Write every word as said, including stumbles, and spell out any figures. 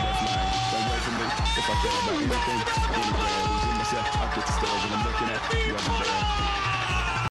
that's mine. Don't wait for me if I care about anything. Anywhere, losing myself, I get disturbed when I'm looking at you everywhere.